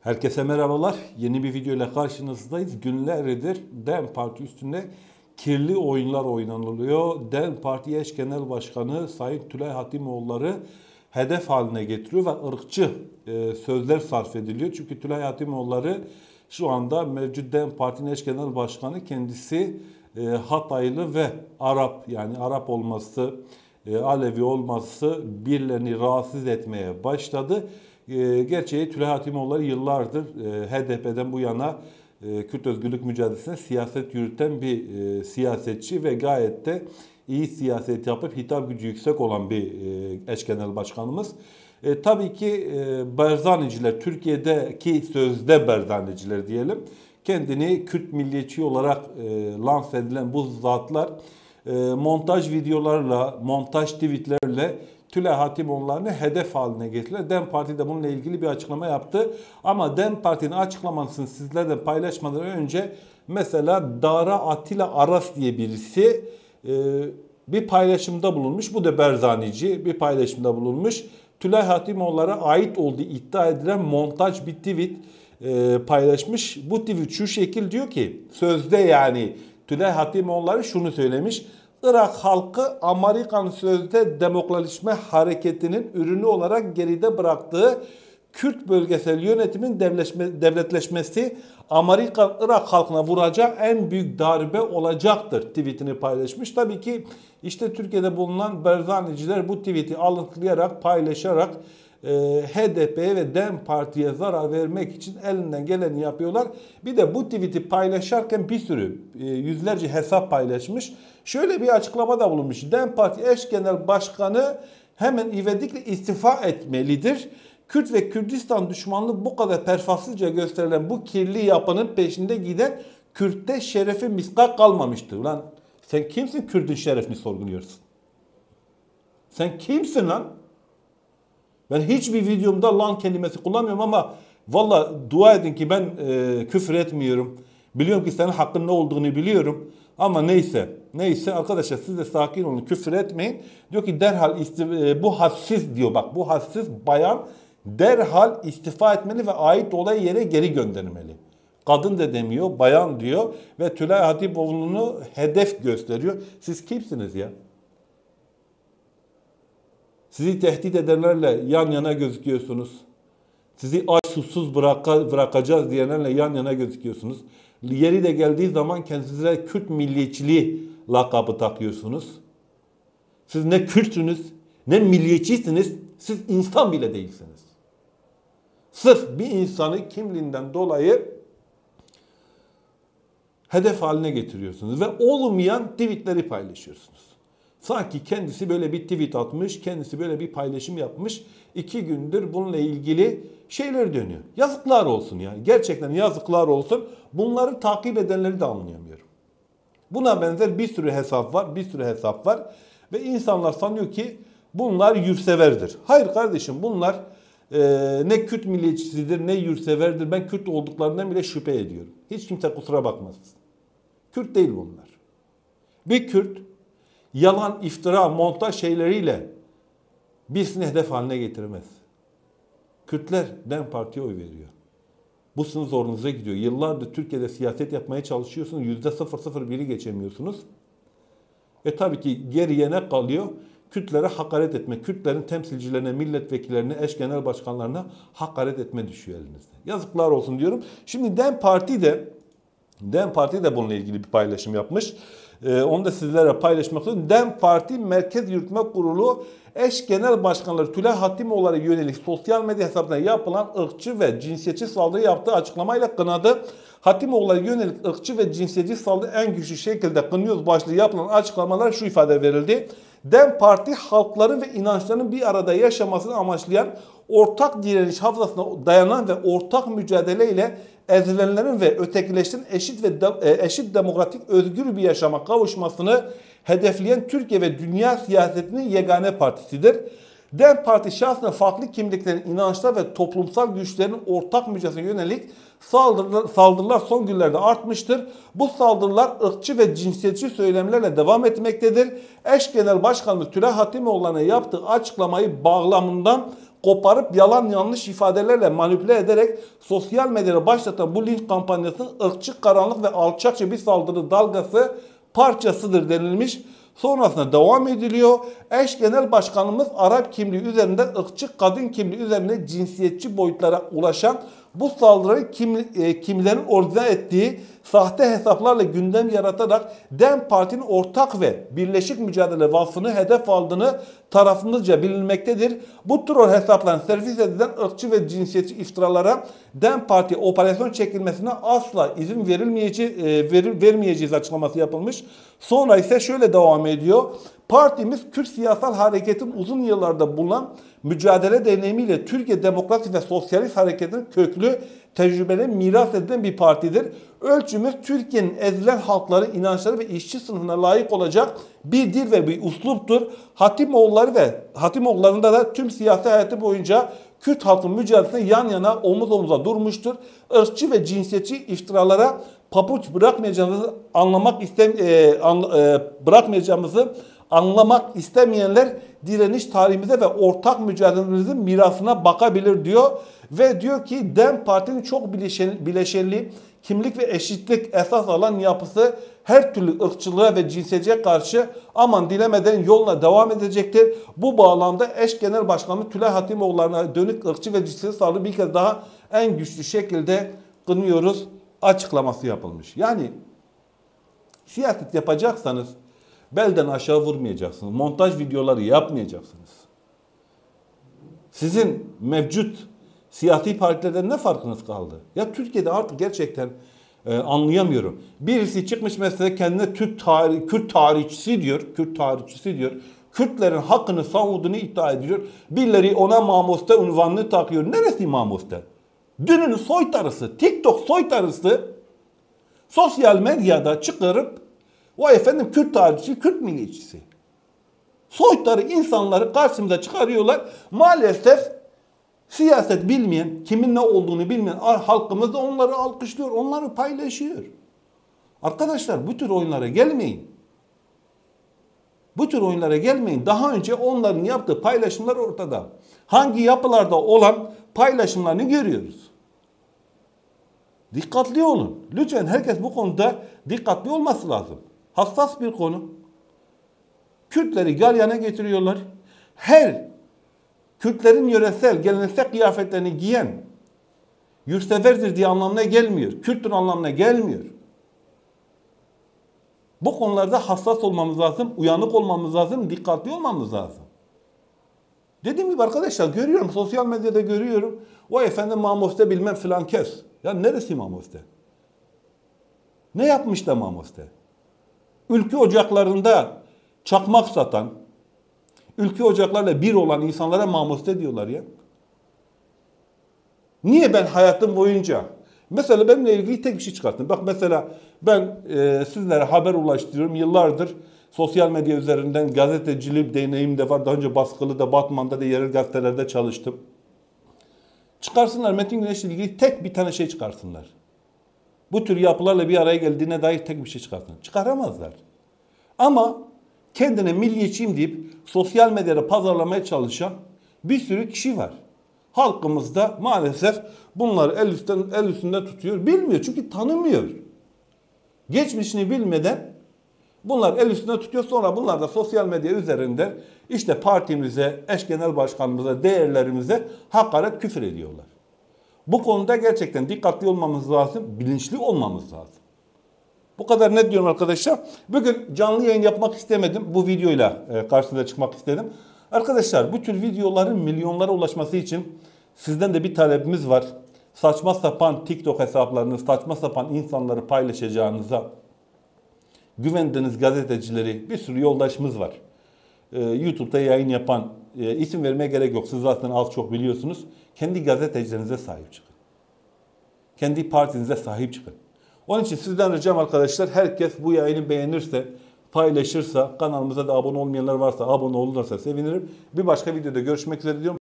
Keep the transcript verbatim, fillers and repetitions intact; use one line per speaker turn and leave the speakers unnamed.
Herkese merhabalar. Yeni bir video ile karşınızdayız. Günlerdir DEM Parti üstünde kirli oyunlar oynanılıyor. DEM Parti eş genel başkanı Sayın Tülay Hatimoğulları hedef haline getiriyor ve ırkçı e, sözler sarf ediliyor. Çünkü Tülay Hatimoğulları şu anda mevcut DEM Parti'nin eş genel başkanı, kendisi e, Hataylı ve Arap, yani Arap olması, e, Alevi olması birilerini rahatsız etmeye başladı. E, gerçeği Tülay Hatimoğulları yıllardır e, H D P'den bu yana e, Kürt özgürlük mücadelesine siyaset yürüten bir e, siyasetçi ve gayet de iyi siyaset yapıp hitap gücü yüksek olan bir e, eş genel başkanımız. E, tabii ki e, Barzaniciler, Türkiye'deki sözde Barzaniciler diyelim, kendini Kürt milliyetçi olarak e, lanse edilen bu zatlar e, montaj videolarla, montaj tweetlerle Tülay Hatimoğulları'nı hedef haline getirdiler. DEM Parti de bununla ilgili bir açıklama yaptı. Ama DEM Parti'nin açıklamasını sizlerle paylaşmadan önce mesela Dara Atilla Aras diye birisi e, bir paylaşımda bulunmuş. Bu da Barzanici bir paylaşımda bulunmuş. Tülay Hatimoğulları'na ait olduğu iddia edilen montaj bir tweet e, paylaşmış. Bu tweet şu şekil diyor ki, sözde yani Tülay Hatimoğulları şunu söylemiş: Irak halkı Amerikan sözde demokratikleşme hareketinin ürünü olarak geride bıraktığı Kürt bölgesel yönetimin devletleşmesi Amerikan Irak halkına vuracağı en büyük darbe olacaktır tweetini paylaşmış. Tabii ki işte Türkiye'de bulunan Barzaniciler bu tweeti alıntılayarak, paylaşarak e, H D P'ye ve DEM Parti'ye zarar vermek için elinden geleni yapıyorlar. Bir de bu tweeti paylaşırken bir sürü e, yüzlerce hesap paylaşmış. Şöyle bir açıklama da bulunmuş: DEM Parti eş genel başkanı hemen ivedilikle istifa etmelidir. Kürt ve Kürdistan düşmanlığı bu kadar pervasızca gösterilen bu kirli yapının peşinde giden Kürt'te şerefi miskak kalmamıştır. Ulan sen kimsin, Kürt'ün şerefini sorguluyorsun? Sen kimsin lan? Ben hiçbir videomda lan kelimesi kullanmıyorum ama valla dua edin ki ben e, küfür etmiyorum. Biliyorum ki senin hakkın ne olduğunu biliyorum. Ama neyse, neyse arkadaşlar, siz de sakin olun, küfür etmeyin. Diyor ki derhal istifa, bu hassiz diyor, bak bu hassiz bayan derhal istifa etmeli ve ait olay yere geri göndermeli. Kadın da demiyor, bayan diyor ve Tülay Hatimoğlu'nu hedef gösteriyor. Siz kimsiniz ya? Sizi tehdit edenlerle yan yana gözüküyorsunuz. Sizi aç susuz bıraka, bırakacağız diyenlerle yan yana gözüküyorsunuz. Yeri de geldiği zaman kendinize Kürt milliyetçiliği lakabı takıyorsunuz. Siz ne Kürtsünüz, ne milliyetçisiniz, siz insan bile değilsiniz. Sırf bir insanı kimliğinden dolayı hedef haline getiriyorsunuz ve olmayan tweetleri paylaşıyorsunuz. Sanki kendisi böyle bir tweet atmış, kendisi böyle bir paylaşım yapmış. İki gündür bununla ilgili şeyler dönüyor. Yazıklar olsun ya. Gerçekten yazıklar olsun. Bunları takip edenleri de anlayamıyorum. Buna benzer bir sürü hesap var, bir sürü hesap var. Ve insanlar sanıyor ki bunlar yurtseverdir. Hayır kardeşim, bunlar e, ne Kürt milliyetçisidir, ne yurtseverdir. Ben Kürt olduklarından bile şüphe ediyorum. Hiç kimse kusura bakmasın. Kürt değil bunlar. Bir Kürt yalan, iftira, montaj şeyleriyle birisini hedef haline getirmez. Kürtler DEM Parti'ye oy veriyor. Bu sizin zorunuza gidiyor. Yıllardır Türkiye'de siyaset yapmaya çalışıyorsunuz. yüzde sıfır virgül sıfır biri geçemiyorsunuz. E tabii ki geriye ne kalıyor? Kürtlere hakaret etme, Kürtlerin temsilcilerine, milletvekillerine, eş genel başkanlarına hakaret etme düşüyor elinizde. Yazıklar olsun diyorum. Şimdi DEM Parti de DEM Parti de bununla ilgili bir paylaşım yapmış. Ee, onu da sizlere paylaşmak istiyorum. DEM Parti Merkez Yürütme Kurulu eş genel başkanları Tülay Hatimoğulları'na yönelik sosyal medya hesaplarına yapılan ırkçı ve cinsiyetçi saldırı yaptığı açıklamayla kınadı. Hatimoğulları'na yönelik ırkçı ve cinsiyetçi saldırı en güçlü şekilde kınıyoruz başlığı yapılan açıklamalar şu ifade verildi: DEM Parti halkların ve inançların bir arada yaşamasını amaçlayan, ortak direniş hafızasına dayanan ve ortak mücadeleyle ezilenlerin ve ötekileştirin eşit ve de, eşit demokratik özgür bir yaşama kavuşmasını hedefleyen Türkiye ve dünya siyasetinin yegane partisidir. DEM Parti şahsına farklı kimliklerin, inançlar ve toplumsal güçlerin ortak mücadelesine yönelik saldırılar, saldırılar son günlerde artmıştır. Bu saldırılar ırkçı ve cinsiyetçi söylemlerle devam etmektedir. Eş Genel Başkanımız Tülay Hatimoğulları'na yaptığı açıklamayı bağlamından koparıp yalan yanlış ifadelerle manipüle ederek sosyal medyada başlatan bu linç kampanyasının ırkçı, karanlık ve alçakça bir saldırı dalgası parçasıdır denilmiş. Sonrasında devam ediliyor. Eş Genel Başkanımız Arap kimliği üzerinden ırkçı, kadın kimliği üzerinde cinsiyetçi boyutlara ulaşan bu saldırıyı kim, e, kimlerin organize ettiği sahte hesaplarla gündem yaratarak DEM Parti'nin ortak ve birleşik mücadele vasfını hedef aldığını tarafımızca bilinmektedir. Bu troll hesapların servis edilen ırkçı ve cinsiyetçi iftiralara DEM Parti operasyon çekilmesine asla izin verilmeyeceği, e, ver, vermeyeceğiz açıklaması yapılmış. Sonra ise şöyle devam ediyor. Partimiz Kürt siyasal hareketin uzun yıllarda bulunan mücadele deneyimiyle Türkiye Demokrasi ve Sosyalist Hareketi'nin köklü tecrübeli miras edilen bir partidir. Ölçümüz Türkiye'nin ezilen halkları, inançları ve işçi sınıfına layık olacak bir dil ve bir üsluptur. Hatimoğulları ve Hatimoğullarında da tüm siyasi hayatı boyunca Kürt halkın mücadelesine yan yana omuz omuza durmuştur. Irkçı ve cinsiyetçi iftiralara pabuç bırakmayacağımızı anlamak istem e, an, e, bırakmayacağımızı anlamak istemeyenler direniş tarihimize ve ortak mücadelemizin mirasına bakabilir diyor. Ve diyor ki DEM Parti'nin çok bileşen, bileşenli kimlik ve eşitlik esas alan yapısı her türlü ırkçılığa ve cinsiyetçiye karşı aman dilemeden yoluna devam edecektir. Bu bağlamda eş genel başkanı Tülay Hatimoğulları'na dönük ırkçı ve cinsiyetçi saldırı bir kez daha en güçlü şekilde kınıyoruz açıklaması yapılmış. Yani siyaset yapacaksanız belden aşağı vurmayacaksınız. Montaj videoları yapmayacaksınız. Sizin mevcut siyasi partilerden ne farkınız kaldı? Ya Türkiye'de artık gerçekten e, anlayamıyorum. Birisi çıkmış mesela kendine Türk tarih, Kürt tarihçisi diyor. Kürt tarihçisi diyor. Kürtlerin hakkını savunduğunu iddia ediyor. Birileri ona Mamoste unvanını takıyor. Neresi Mamoste? Dünün soytarısı, TikTok soytarısı sosyal medyada çıkarıp o efendim Kürt tarihçisi, Kürt milliyetçisi. Soytarı insanları karşımıza çıkarıyorlar. Maalesef siyaset bilmeyen, kimin ne olduğunu bilmeyen halkımız da onları alkışlıyor, onları paylaşıyor. Arkadaşlar bu tür oyunlara gelmeyin. Bu tür oyunlara gelmeyin. Daha önce onların yaptığı paylaşımlar ortada. Hangi yapılarda olan paylaşımlarını görüyoruz. Dikkatli olun. Lütfen herkes bu konuda dikkatli olması lazım. Hassas bir konu. Kürtleri galyana getiriyorlar. Her Kürtlerin yöresel, geleneksel kıyafetlerini giyen yurtseverdir diye anlamına gelmiyor. Kürt'ün anlamına gelmiyor. Bu konularda hassas olmamız lazım, uyanık olmamız lazım, dikkatli olmamız lazım. Dediğim gibi arkadaşlar görüyorum, sosyal medyada görüyorum. O efendim Mamoste bilmem filan kes. Ya neresi Mamoste? Ne yapmış da Mamoste? Ülke ocaklarında çakmak satan, ülke ocaklarla bir olan insanlara Mamoste diyorlar ya. Niye ben hayatım boyunca, mesela benimle ilgili tek bir şey çıkarttım. Bak mesela ben e, sizlere haber ulaştırıyorum. Yıllardır sosyal medya üzerinden gazetecilik deneyim de var. Daha önce baskılı da Batman'da da yerel gazetelerde çalıştım. Çıkarsınlar Metin Güneş'le ilgili tek bir tane şey çıkarsınlar. Bu tür yapılarla bir araya geldiğine dair tek bir şey çıkarsınlar. Çıkaramazlar. Ama kendine milliyetçiyim deyip sosyal medyada pazarlamaya çalışan bir sürü kişi var. Halkımızda maalesef bunları el üstten, el üstünde tutuyor. Bilmiyor çünkü tanımıyor. Geçmişini bilmeden bunlar el üstünde tutuyor. Sonra bunlar da sosyal medya üzerinde işte partimize, eş genel başkanımıza, değerlerimize hakaret, küfür ediyorlar. Bu konuda gerçekten dikkatli olmamız lazım, bilinçli olmamız lazım. Bu kadar net diyorum arkadaşlar. Bugün canlı yayın yapmak istemedim. Bu videoyla karşınıza çıkmak istedim. Arkadaşlar bu tür videoların milyonlara ulaşması için sizden de bir talebimiz var. Saçma sapan TikTok hesaplarını, saçma sapan insanları paylaşacağınıza güvendiğiniz gazetecileri, bir sürü yoldaşımız var. Ee, YouTube'da yayın yapan, e, isim vermeye gerek yok. Siz zaten az çok biliyorsunuz. Kendi gazetecilerinize sahip çıkın. Kendi partinize sahip çıkın. Onun için sizden ricam arkadaşlar, herkes bu yayını beğenirse, paylaşırsa, kanalımıza da abone olmayanlar varsa abone olurlarsa sevinirim. Bir başka videoda görüşmek üzere diyorum.